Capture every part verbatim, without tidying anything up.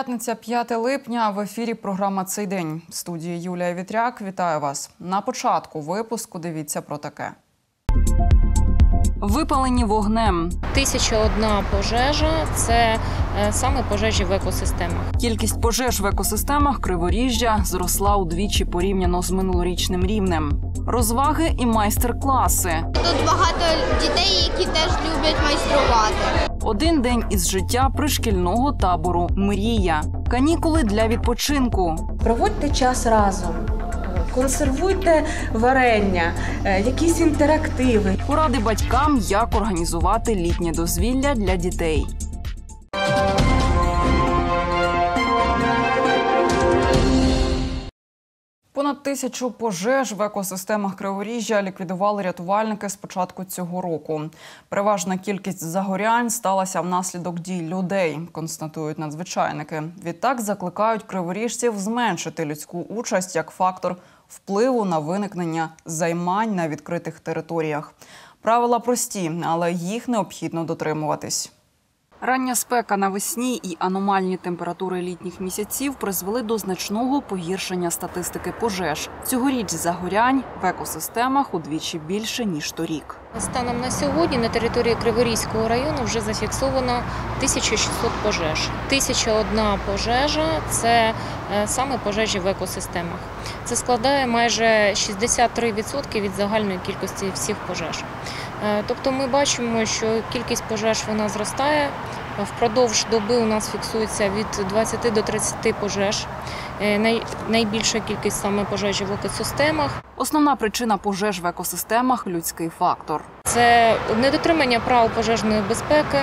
П'ятниця, п'яте липня. В ефірі програма «Цей день». В студії Юлія Вітряк. Вітаю вас. На початку випуску дивіться про таке. Випалені вогнем. Тисяча одна пожежа – це саме пожежі в екосистемах. Кількість пожеж в екосистемах Криворіжжя зросла удвічі порівняно з минулорічним рівнем. Розваги і майстер-класи. Тут багато дітей, які теж люблять майструвати. Один день із життя пришкільного табору «Мрія». Канікули для відпочинку. Проводьте час разом. Консервуйте варення, якісь інтерактиви. Поради батькам, як організувати літнє дозвілля для дітей. Понад тисячу пожеж в екосистемах Криворіжжя ліквідували рятувальники з початку цього року. Переважна кількість загорянь сталася внаслідок дій людей, констатують надзвичайники. Відтак закликають криворіжців зменшити людську участь як фактор впливу на виникнення займань на відкритих територіях. Правила прості, але їх необхідно дотримуватись. Рання спека навесні і аномальні температури літніх місяців призвели до значного погіршення статистики пожеж. Цьогоріч загорянь в екосистемах удвічі більше, ніж торік. Станом на сьогодні на території Криворізького району вже зафіксовано тисяча шістсот пожеж. Тисяча одна пожежа – це саме пожежі в екосистемах. Це складає майже шістдесят три відсотки від загальної кількості всіх пожеж. Тобто ми бачимо, що кількість пожеж вона зростає. Впродовж доби у нас фіксується від двадцяти до тридцяти пожеж. Найбільша кількість саме пожежі в екосистемах. Основна причина пожеж в екосистемах – людський фактор. Це недотримання правил пожежної безпеки,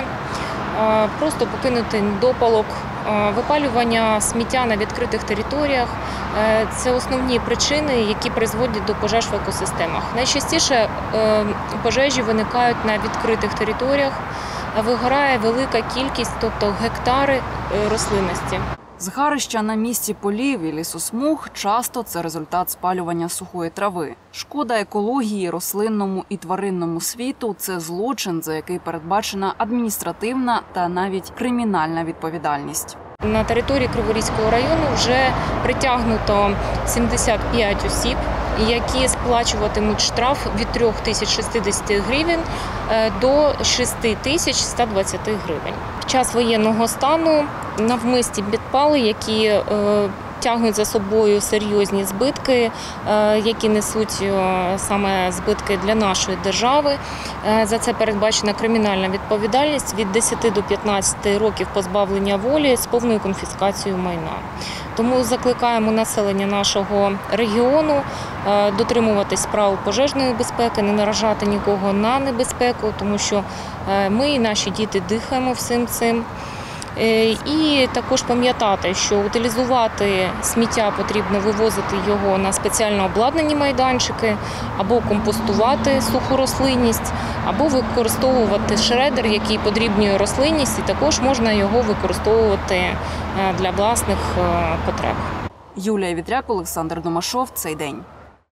просто покинути недопалок, випалювання сміття на відкритих територіях. Це основні причини, які призводять до пожеж в екосистемах. Найчастіше пожежі виникають на відкритих територіях, вигорає велика кількість, тобто гектари рослинності. Згарища на місці полів і лісосмуг часто це результат спалювання сухої трави. Шкода екології, рослинному і тваринному світу – це злочин, за який передбачена адміністративна та навіть кримінальна відповідальність. На території Криворізького району вже притягнуто сімдесят п'ять осіб, які сплачуватимуть штраф від трьох тисяч шістдесят гривень до шести тисяч ста двадцяти гривень. В час воєнного стану навмисні підпали, які е, тягнуть за собою серйозні збитки, е, які несуть е, саме збитки для нашої держави. Е, за це передбачена кримінальна відповідальність від десяти до п'ятнадцяти років позбавлення волі з повною конфіскацією майна. Тому закликаємо населення нашого регіону е, дотримуватись правил пожежної безпеки, не наражати нікого на небезпеку, тому що е, ми і наші діти дихаємо всім цим. І також пам'ятати, що утилізувати сміття потрібно вивозити його на спеціально обладнані майданчики, або компостувати суху рослинність, або використовувати шредер, який подрібнює рослинність, і також можна його використовувати для власних потреб. Юлія Вітряк, Олександр Домашов. «Цей день».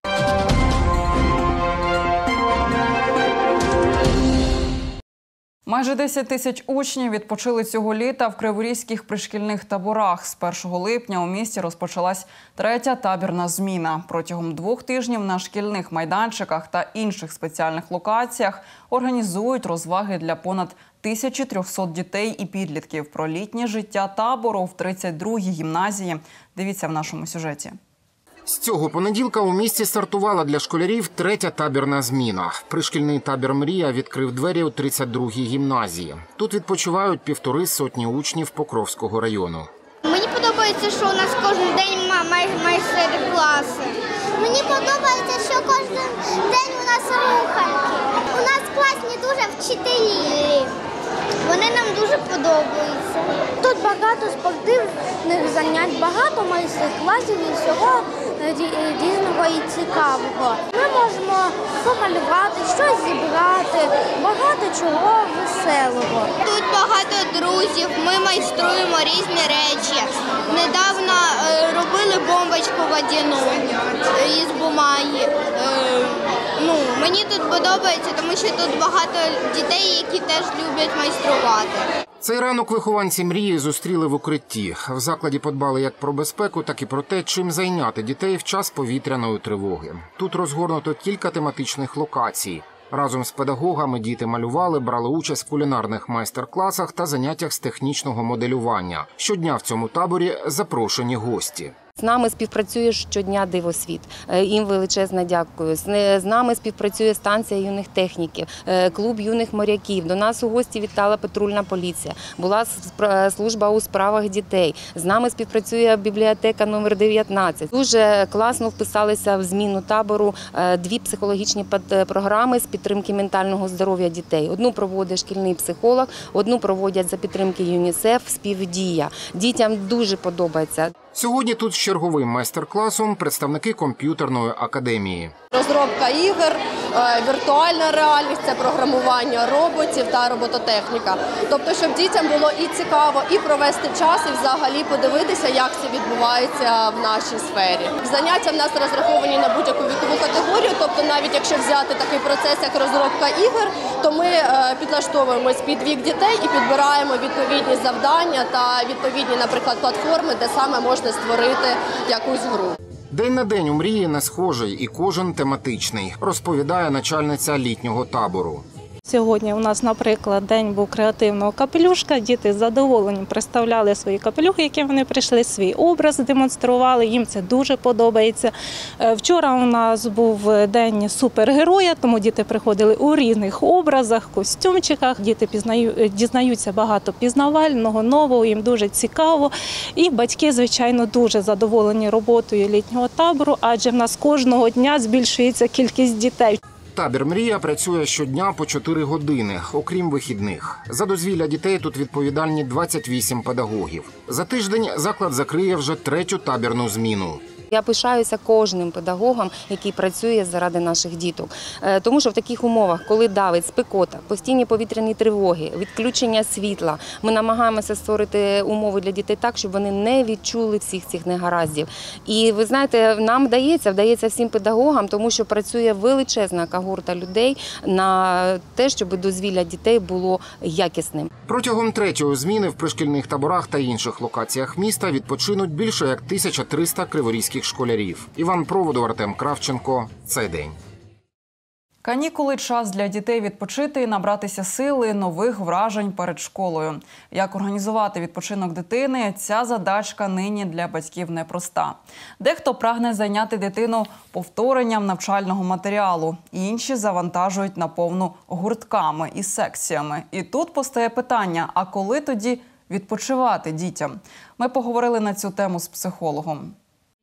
Майже десять тисяч учнів відпочили цього літа в криворізьких пришкільних таборах. З першого липня у місті розпочалась третя табірна зміна. Протягом двох тижнів на шкільних майданчиках та інших спеціальних локаціях організують розваги для понад тисячі трьохсот дітей і підлітків. Про літнє життя табору в тридцять другій гімназії. Дивіться в нашому сюжеті. З цього понеділка у місті стартувала для школярів третя табірна зміна. Пришкільний табір «Мрія» відкрив двері у тридцять другій гімназії. Тут відпочивають півтори сотні учнів Покровського району. Мені подобається, що у нас кожен день майстер-класи. Мені подобається, що кожен день у нас руханки. У нас класні дуже вчителі. Вони нам дуже подобаються. Тут багато спортивних занять, багато майстер-класів і всього різного і цікавого. Ми можемо помалювати, щось зібрати, багато чого веселого. Тут багато друзів, ми майструємо різні речі. Недавно е, робили бомбочку водяну із бумаги. Е, ну, мені тут подобається, тому що тут багато дітей, які теж люблять майструвати. Цей ранок вихованці «Мрії» зустріли в укритті. В закладі подбали як про безпеку, так і про те, чим зайняти дітей в час повітряної тривоги. Тут розгорнуто кілька тематичних локацій. Разом з педагогами діти малювали, брали участь в кулінарних майстер-класах та заняттях з технічного моделювання. Щодня в цьому таборі запрошені гості. З нами співпрацює щодня «Дивосвіт». Їм величезне дякую. З нами співпрацює станція юних техніків, клуб юних моряків. До нас у гості вітала патрульна поліція. Була служба у справах дітей. З нами співпрацює бібліотека номер дев'ятнадцять. Дуже класно вписалися в зміну табору дві психологічні програми з підтримки ментального здоров'я дітей. Одну проводить шкільний психолог, одну проводять за підтримки ЮНІСЕФ «Співдія». Дітям дуже подобається. Сьогодні тут з черговим майстер-класом представники комп'ютерної академії. Розробка ігор, віртуальна реальність – це програмування роботів та робототехніка. Тобто, щоб дітям було і цікаво, і провести час, і взагалі подивитися, як це відбувається в нашій сфері. Заняття в нас розраховані на будь-яку вікову категорію, тобто навіть якщо взяти такий процес, як розробка ігор, то ми підлаштовуємось під вік дітей і підбираємо відповідні завдання та відповідні, наприклад, платформи, де саме можна створити якусь гру. День на день у «Мрії» не схожий і кожен тематичний, розповідає начальниця літнього табору. Сьогодні у нас, наприклад, день був креативного капелюшка. Діти з задоволенням представляли свої капелюхи, які вони прийшли, свій образ демонстрували, їм це дуже подобається. Вчора у нас був день супергероя, тому діти приходили у різних образах, костюмчиках. Діти пізнають, дізнаються багато пізнавального, нового, їм дуже цікаво. І батьки, звичайно, дуже задоволені роботою літнього табору, адже в нас кожного дня збільшується кількість дітей. Табір «Мрія» працює щодня по чотири години, окрім вихідних. За дозвілля дітей тут відповідальні двадцять вісім педагогів. За тиждень заклад закриє вже третю табірну зміну. Я пишаюся кожним педагогом, який працює заради наших діток. Тому що в таких умовах, коли давить спекота, постійні повітряні тривоги, відключення світла, ми намагаємося створити умови для дітей так, щоб вони не відчули всіх цих негараздів. І ви знаєте, нам вдається, вдається всім педагогам, тому що працює величезна когорта людей на те, щоб дозвілля дітей було якісним. Протягом третьої зміни в пришкільних таборах та інших локаціях міста відпочинуть більше як тисяча триста криворізьких школярів. Іван Проводов, Артем Кравченко. Цей день. Канікули – час для дітей відпочити і набратися сили, нових вражень перед школою. Як організувати відпочинок дитини – ця задачка нині для батьків непроста. Дехто прагне зайняти дитину повторенням навчального матеріалу, інші завантажують наповну гуртками і секціями. І тут постає питання – а коли тоді відпочивати дітям? Ми поговорили на цю тему з психологом.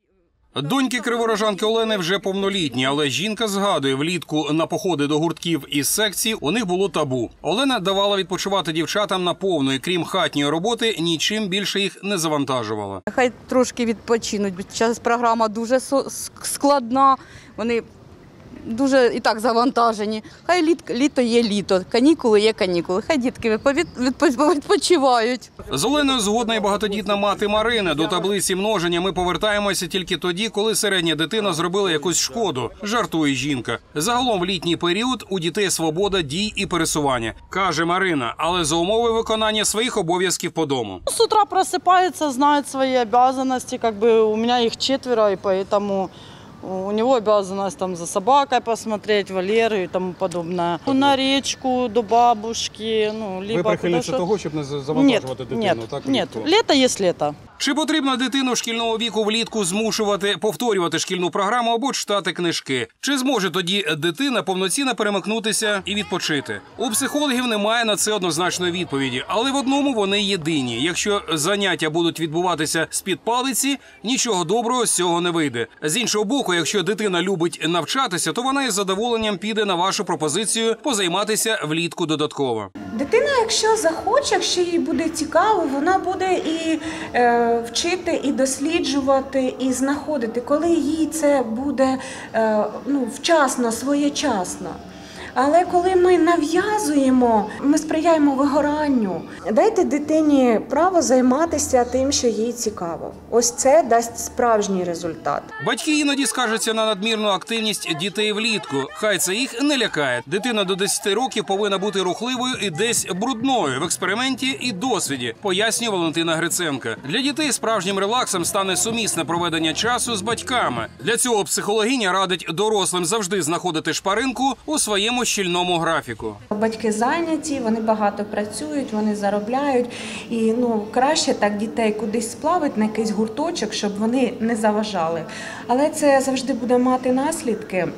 Доньки криворожанки Олени вже повнолітні, але жінка згадує, влітку на походи до гуртків і секцій у них було табу. Олена давала відпочивати дівчатам наповну, і крім хатньої роботи, нічим більше їх не завантажувала. Хай трошки відпочинуть, бо зараз програма дуже складна, вони дуже і так завантажені. Хай літ, літо є літо, канікули є канікули. Хай дітки відпочивають. З Оленою згодна і багатодітна мати Марина. До таблиці множення ми повертаємося тільки тоді, коли середня дитина зробила якусь шкоду, жартує жінка. Загалом в літній період у дітей свобода дій і пересування, каже Марина, але за умови виконання своїх обов'язків по дому. С утра просыпается, знает свои обязанности, как бы у меня их четверо, и поэтому у него обязанность там за собакой посмотреть, Валеры и тому подобное. На речку, до бабушки. Ну, либо ви прихильниця що... того, щоб не завантажувати дитину? Ні, так, ні, літо є літо. Чи потрібно дитину шкільного віку влітку змушувати повторювати шкільну програму або читати книжки? Чи зможе тоді дитина повноцінно перемикнутися і відпочити? У психологів немає на це однозначної відповіді, але в одному вони єдині. Якщо заняття будуть відбуватися з-під палиці, нічого доброго з цього не вийде. З іншого боку, якщо дитина любить навчатися, то вона із задоволенням піде на вашу пропозицію позайматися влітку додатково. Дитина, якщо захоче, якщо їй буде цікаво, вона буде і е, вчити, і досліджувати, і знаходити, коли їй це буде е, ну, вчасно, своєчасно. Але коли ми нав'язуємо, ми сприяємо вигоранню. Дайте дитині право займатися тим, що їй цікаво. Ось це дасть справжній результат. Батьки іноді скаржаться на надмірну активність дітей влітку. Хай це їх не лякає. Дитина до десяти років повинна бути рухливою і десь брудною в експерименті і досвіді, пояснює Валентина Гриценка. Для дітей справжнім релаксом стане сумісне проведення часу з батьками. Для цього психологиня радить дорослим завжди знаходити шпаринку у своєму щільному графіку. Батьки зайняті, вони багато працюють, вони заробляють. І ну, краще так дітей кудись сплавити на якийсь гурточок, щоб вони не заважали. Але це завжди буде мати наслідки.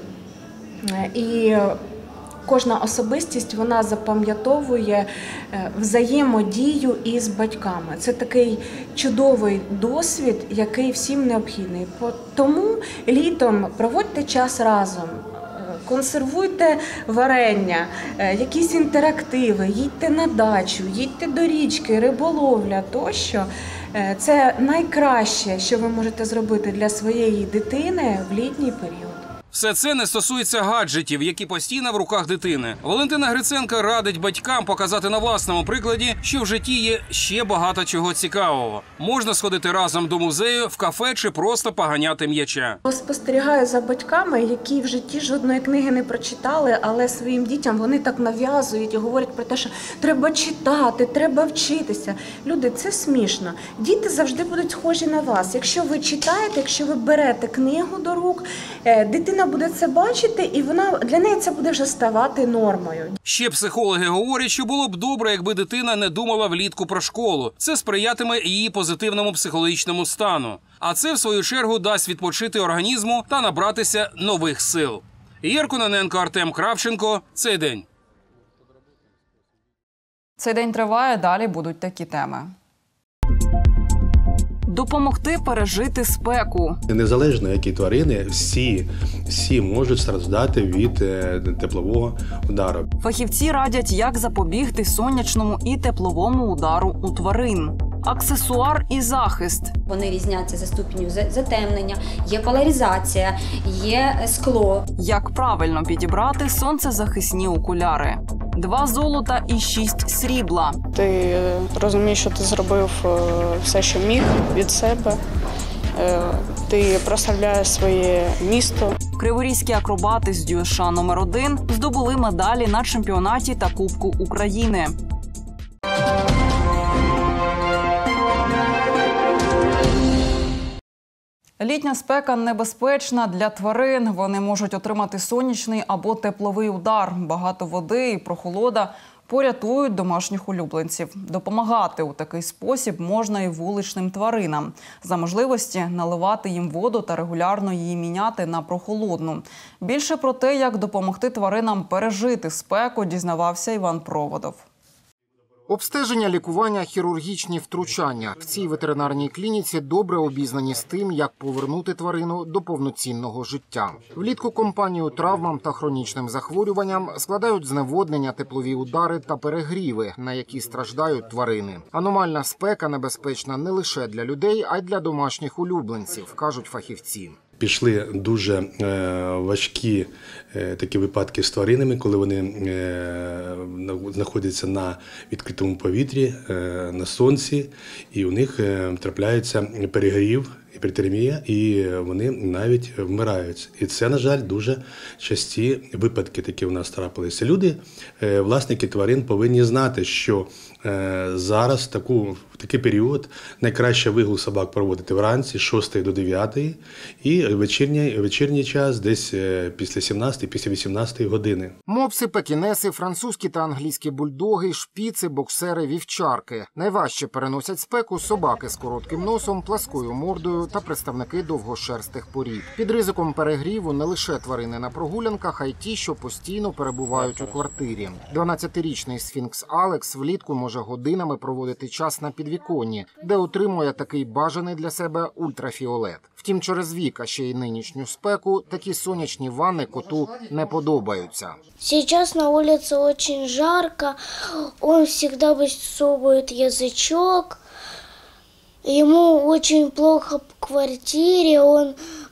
І кожна особистість, вона запам'ятовує взаємодію із батьками. Це такий чудовий досвід, який всім необхідний. Тому літом проводьте час разом. Консервуйте варення, якісь інтерактиви, їдьте на дачу, їдьте до річки, риболовля тощо. Це найкраще, що ви можете зробити для своєї дитини в літній період. Все це не стосується гаджетів, які постійно в руках дитини. Валентина Гриценка радить батькам показати на власному прикладі, що в житті є ще багато чого цікавого. Можна сходити разом до музею, в кафе чи просто поганяти м'яча. Спостерігаю за батьками, які в житті жодної книги не прочитали, але своїм дітям вони так нав'язують і говорять про те, що треба читати, треба вчитися. Люди, це смішно. Діти завжди будуть схожі на вас. Якщо ви читаєте, якщо ви берете книгу до рук, дитина буде це бачити, і вона для неї це буде вже ставати нормою. Ще психологи говорять, що було б добре, якби дитина не думала влітку про школу. Це сприятиме її позитивному психологічному стану. А це, в свою чергу, дасть відпочити організму та набратися нових сил. Ігор Кононенко, Артем Кравченко. Цей день. Цей день триває, далі будуть такі теми. Допомогти пережити спеку. Незалежно які тварини, всі, всі можуть страждати від теплового удару. Фахівці радять, як запобігти сонячному і тепловому удару у тварин. Аксесуар і захист. Вони різняться за ступеню затемнення, є поляризація, є скло. Як правильно підібрати сонцезахисні окуляри. Два золота і шість срібла. Ти розумієш, що ти зробив все, що міг від себе. Ти прославляєш своє місто. Криворізькі акробати з ДЮСШ номер один здобули медалі на чемпіонаті та Кубку України. Літня спека небезпечна для тварин. Вони можуть отримати сонячний або тепловий удар. Багато води і прохолода порятують домашніх улюбленців. Допомагати у такий спосіб можна і вуличним тваринам. За можливості наливати їм воду та регулярно її міняти на прохолодну. Більше про те, як допомогти тваринам пережити спеку, дізнавався Іван Проводов. Обстеження, лікування, хірургічні втручання. В цій ветеринарній клініці добре обізнані з тим, як повернути тварину до повноцінного життя. Влітку компанію травмам та хронічним захворюванням складають зневоднення, теплові удари та перегріви, на які страждають тварини. Аномальна спека небезпечна не лише для людей, а й для домашніх улюбленців, кажуть фахівці. Пішли дуже е, важкі е, такі випадки з тваринами, коли вони е, знаходяться на відкритому повітрі, е, на сонці, і у них е, трапляється перегрів, гіпертермія, і вони навіть вмирають. І це, на жаль, дуже часті випадки такі у нас трапилися. Люди, е, власники тварин, повинні знати, що е, зараз таку, в такий період найкраще вигул собак проводити вранці з шостої до дев'ятої і вечірній, вечірній час десь після сімнадцятої, після вісімнадцятої години. Мопси, пекінеси, французькі та англійські бульдоги, шпіци, боксери, вівчарки. Найважче переносять спеку собаки з коротким носом, пласкою мордою та представники довгошерстих порід. Під ризиком перегріву не лише тварини на прогулянках, а й ті, що постійно перебувають у квартирі. дванадцятирічний сфінкс Алекс влітку може годинами проводити час на підвіконні, де отримує такий бажаний для себе ультрафіолет. Втім, через вік, а ще й нинішню спеку, такі сонячні ванни коту не подобаються. Сейчас на улице очень жарко, он всегда высовывает язычок, ему очень плохо в квартире, он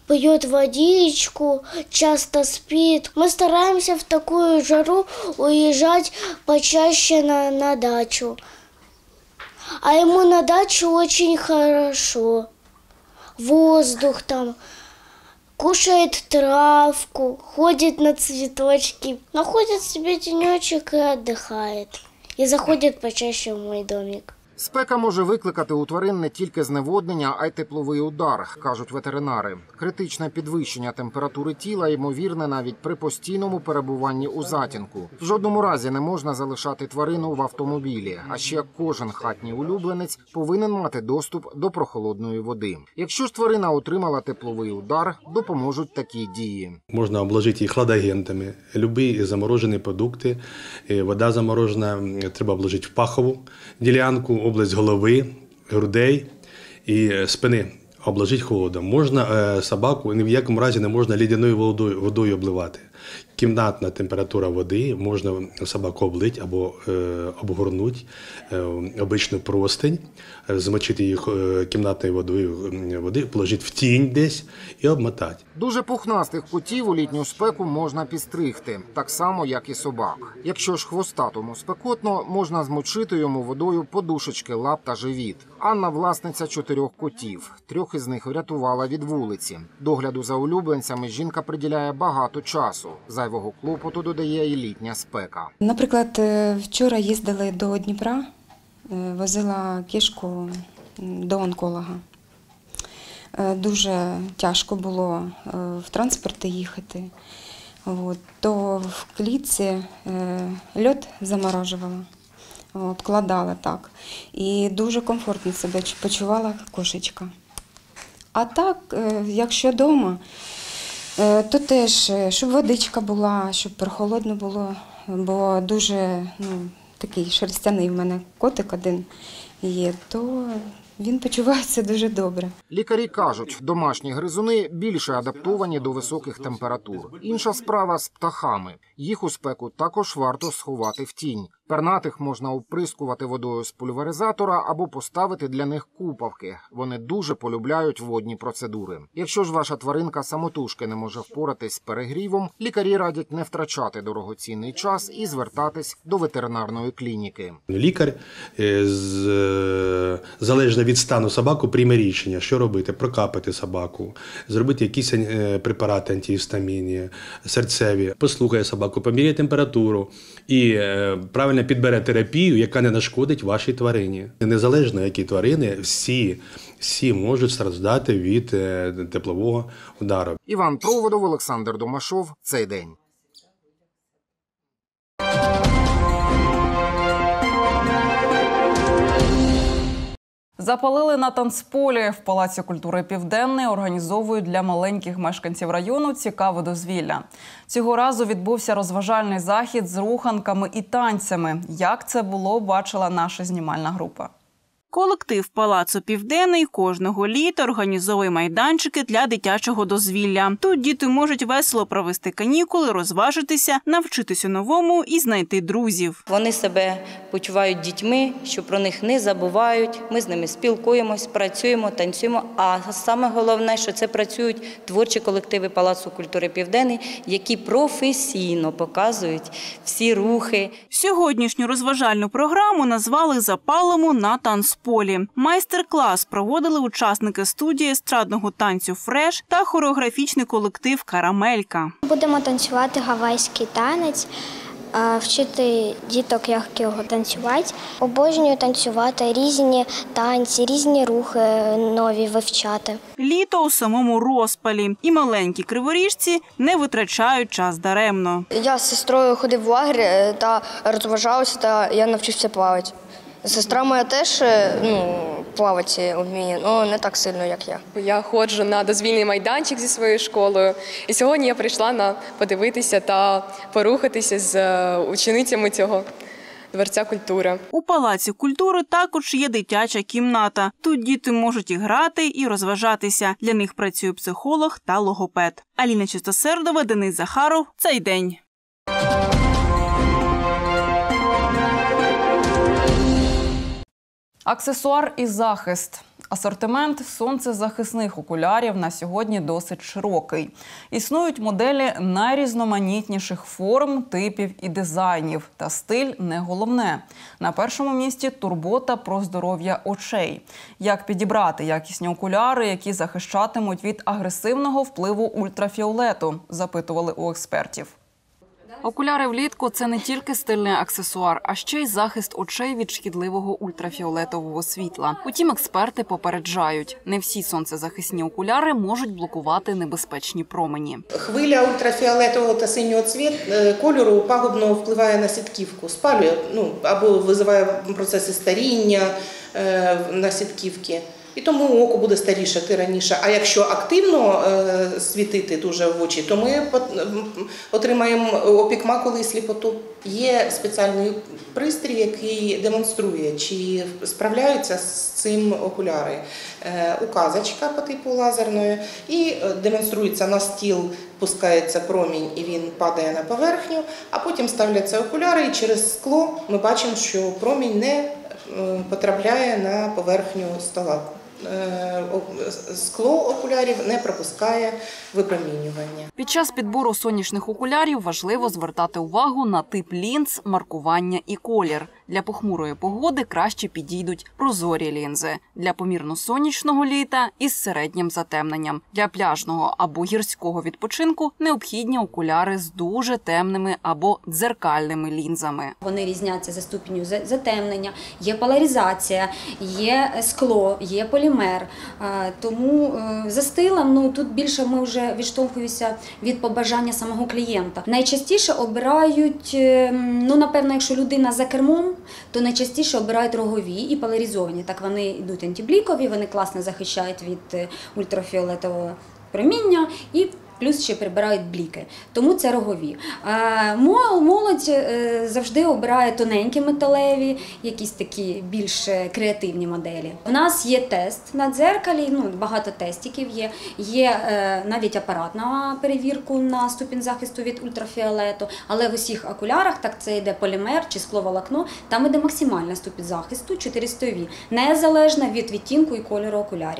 пьет водичку, часто спит. Мы стараемся в такую жару уезжать почаще на, на дачу. А ему на дачу очень хорошо. Воздух там, кушает травку, ходит на цветочки, находит себе тенечек и отдыхает. И заходит почаще в мой домик. Спека може викликати у тварин не тільки зневоднення, а й тепловий удар, кажуть ветеринари. Критичне підвищення температури тіла ймовірне навіть при постійному перебуванні у затінку. В жодному разі не можна залишати тварину в автомобілі, а ще кожен хатній улюбленець повинен мати доступ до прохолодної води. Якщо ж тварина отримала тепловий удар, допоможуть такі дії. Можна обложити їх хладагентами, любі заморожені продукти, вода заморожена, треба обложити в пахову ділянку, область голови, грудей і спини обложити холодом. Можна собаку, ні в якому разі не можна лідяною водою, водою обливати. Кімнатна температура води, можна собаку облити або е, обгорнути е, обичну простинь, змочити їх е, кімнатною водою, води, положити в тінь десь і обмотати. Дуже пухнастих котів у літню спеку можна підстригти, так само, як і собак. Якщо ж хвостатому спекотно, можна змочити йому водою подушечки лап та живіт. Анна – власниця чотирьох котів. Трьох із них врятувала від вулиці. Догляду за улюбленцями жінка приділяє багато часу. Зайвого клопоту додає і літня спека. Наприклад, вчора їздили до Дніпра, возила кішку до онколога. Дуже тяжко було в транспорті їхати. От. То в клітці льод заморожувала, от, кладала так. І дуже комфортно себе почувала кошечка. А так, якщо вдома, то теж, щоб водичка була, щоб прохолодно було, бо дуже ну, такий шерстяний в мене котик один є, то він почувається дуже добре. Лікарі кажуть, домашні гризуни більше адаптовані до високих температур. Інша справа з птахами. Їх у спеку також варто сховати в тінь. Пернатих можна оприскувати водою з пульверизатора або поставити для них купавки. Вони дуже полюбляють водні процедури. Якщо ж ваша тваринка самотужки не може впоратись з перегрівом, лікарі радять не втрачати дорогоцінний час і звертатись до ветеринарної клініки. Лікар, залежно від стану собаки, прийме рішення, що робити. Прокапати собаку, зробити якісь препарати антигістамінні, серцеві, послухає собаку, поміряє температуру і правильно підбере терапію, яка не нашкодить вашій тварині. Незалежно які тварини, всі, всі можуть страждати від теплового удару. Іван Проводов, Олександр Домашов. Цей день. Запалили на танцполі. В Палаці культури «Південний» організовують для маленьких мешканців району цікаве дозвілля. Цього разу відбувся розважальний захід з руханками і танцями. Як це було, бачила наша знімальна група. Колектив Палацу «Південний» кожного літа організовує майданчики для дитячого дозвілля. Тут діти можуть весело провести канікули, розважитися, навчитися новому і знайти друзів. Вони себе почувають дітьми, що про них не забувають. Ми з ними спілкуємось, працюємо, танцюємо. А саме головне, що це працюють творчі колективи Палацу культури «Південний», які професійно показують всі рухи. Сьогоднішню розважальну програму назвали «Запалимо на танцполі». Майстер-клас проводили учасники студії естрадного танцю «Фреш» та хореографічний колектив «Карамелька». Будемо танцювати гавайський танець, вчити діток, як його танцювати. Обожнюю танцювати різні танці, різні рухи нові вивчати. Літо у самому розпалі. І маленькі криворіжці не витрачають час даремно. Я з сестрою ходив в лагерь та розважався, та я навчився плавати. Сестра моя теж ну, плавати вміє, але не так сильно, як я. Я ходжу на дозвільний майданчик зі своєю школою. І сьогодні я прийшла на подивитися та порухатися з ученицями цього дворця культури. У Палаці культури також є дитяча кімната. Тут діти можуть і грати, і розважатися. Для них працює психолог та логопед. Аліна Чистосердова, Денис Захаров. Цей день. Аксесуар і захист. Асортимент сонцезахисних окулярів на сьогодні досить широкий. Існують моделі найрізноманітніших форм, типів і дизайнів. Та стиль не головне. На першому місці турбота про здоров'я очей. Як підібрати якісні окуляри, які захищатимуть від агресивного впливу ультрафіолету, запитували у експертів. Окуляри влітку – це не тільки стильний аксесуар, а ще й захист очей від шкідливого ультрафіолетового світла. Утім, експерти попереджають, не всі сонцезахисні окуляри можуть блокувати небезпечні промені. Хвиля ультрафіолетового та синього цвіт, кольору пагубно впливає на сітківку, спалює ну, або визиває процеси старіння е, на сітківці. І тому око буде старішати раніше. А якщо активно е, світити дуже в очі, то ми отримаємо опік макули і сліпоту. Є спеціальний пристрій, який демонструє, чи справляються з цим окуляри. Е, указочка по типу лазерної, і демонструється на стіл, пускається промінь і він падає на поверхню, а потім ставляться окуляри і через скло ми бачимо, що промінь не потрапляє на поверхню стола. Скло окулярів не пропускає випромінювання. Під час підбору сонячних окулярів важливо звертати увагу на тип лінз, маркування і колір. Для похмурої погоди краще підійдуть прозорі лінзи. Для помірно-сонячного літа із середнім затемненням. Для пляжного або гірського відпочинку необхідні окуляри з дуже темними або дзеркальними лінзами. Вони різняться за ступеню затемнення, є поляризація, є скло, є полімер. Тому за стилем ну, тут більше ми вже відштовхуємося від побажання самого клієнта. Найчастіше обирають, ну напевно, якщо людина за кермом, то найчастіше обирають рогові і поляризовані. Так вони йдуть антиблікові, вони класно захищають від ультрафіолетового проміння і плюс ще прибирають бліки. Тому це рогові. Молодь завжди обирає тоненькі металеві, якісь такі більш креативні моделі. У нас є тест на дзеркалі, ну, багато тестиків є. Є навіть апарат на перевірку на ступінь захисту від ультрафіолету, але в усіх окулярах, так це йде полімер чи скловолокно, там йде максимальна ступінь захисту чотириста ві, незалежно від відтінку і кольору окулярів.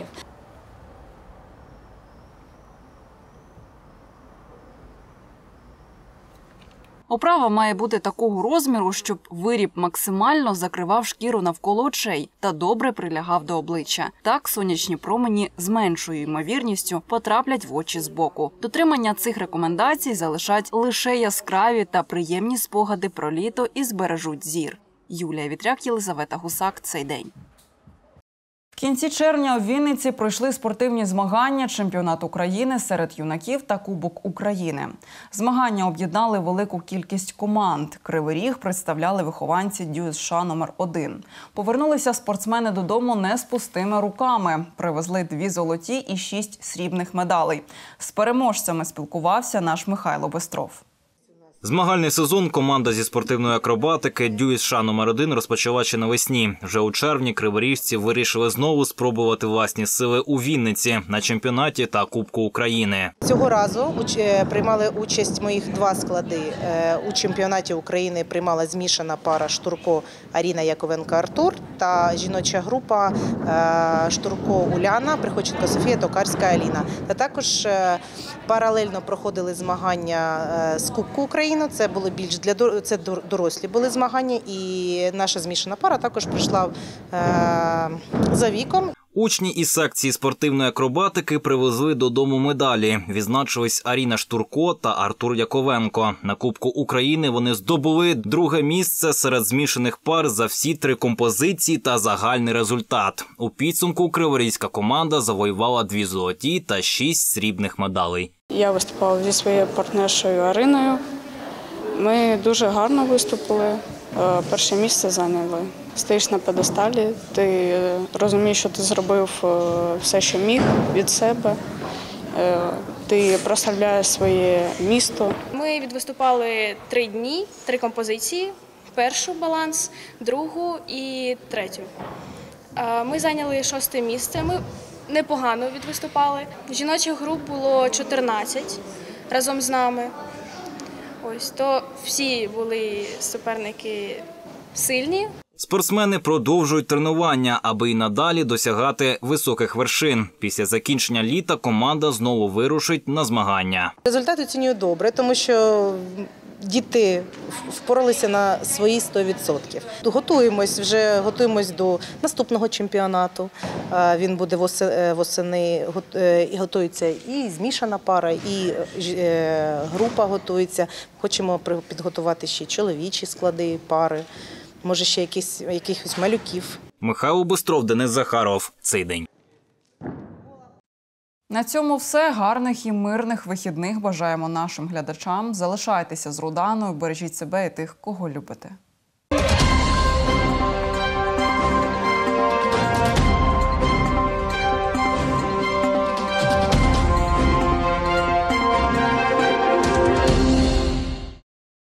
Оправа має бути такого розміру, щоб виріб максимально закривав шкіру навколо очей та добре прилягав до обличчя. Так сонячні промені з меншою ймовірністю потраплять в очі збоку. Дотримання цих рекомендацій залишать лише яскраві та приємні спогади про літо і збережуть зір. Юлія Вітряк, Єлизавета Гусак. Цей день. В кінці червня у Вінниці пройшли спортивні змагання «Чемпіонат України» серед юнаків та Кубок України. Змагання об'єднали велику кількість команд. Кривий Ріг представляли вихованці ДЮСШ номер один. Повернулися спортсмени додому не з пустими руками. Привезли дві золоті і шість срібних медалей. З переможцями спілкувався наш Михайло Бистров. Змагальний сезон команда зі спортивної акробатики ДЮСШ номер один розпочала ще навесні. Вже у червні криворіжці вирішили знову спробувати власні сили у Вінниці на чемпіонаті та Кубку України. Цього разу приймали участь моїх два склади. У чемпіонаті України приймала змішана пара Штурко Аріна Яковенко-Артур та жіноча група Штурко Уляна, Приходченко Софія, Токарська Аліна. Та також паралельно проходили змагання з Кубку України. Це було більш для це дорослі були змагання, і наша змішана пара також прийшла е, за віком. Учні із секції спортивної акробатики привезли додому медалі. Відзначились Аріна Штурко та Артур Яковенко. На Кубку України вони здобули друге місце серед змішаних пар за всі три композиції та загальний результат. У підсумку криворізька команда завоювала дві золоті та шість срібних медалей. Я виступала зі своєю партнершою Ариною. Ми дуже гарно виступили, перше місце зайняли. Стоїш на п'єдесталі, ти розумієш, що ти зробив все, що міг від себе, ти прославляєш своє місто. Ми відвиступали три дні, три композиції, першу баланс, другу і третю. Ми зайняли шосте місце, ми непогано відвиступали. Жіночих груп було чотирнадцять разом з нами. Ось, то всі були суперники сильні. Спортсмени продовжують тренування, аби й надалі досягати високих вершин. Після закінчення літа команда знову вирушить на змагання. Результат оцінюю добре, тому що діти впоралися на свої сто відсотків. Готуємось, вже готуємось до наступного чемпіонату. Він буде восени, і готується і змішана пара, і група готується. Хочемо підготувати ще чоловічі склади, пари, може ще якісь, якихось малюків. Михайло Бистров, Денис Захаров. Цей день. На цьому все. Гарних і мирних вихідних бажаємо нашим глядачам. Залишайтеся з Руданою, бережіть себе і тих, кого любите.